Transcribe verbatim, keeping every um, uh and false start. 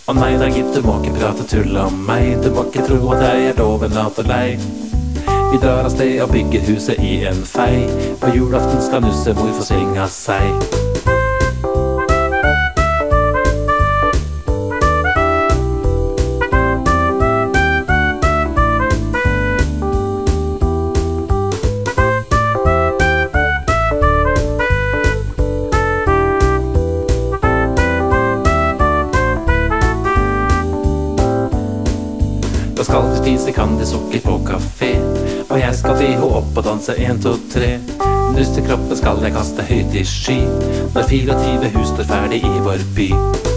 Å nei da gitt, du må ikke prate tull om meg. Du må ikke tro at jeg er doven, lat og lei. Vi drar av sted og bygger huset i en fei. På julaften skal nussemor få svinga seg. Da skal vi spise kandisukker på kafé, og jeg skal til ho opp og danse en, to, tre. Nussekroppen skal jeg kaste høyt i sky, når fireogtyve hus står ferdig i vår by.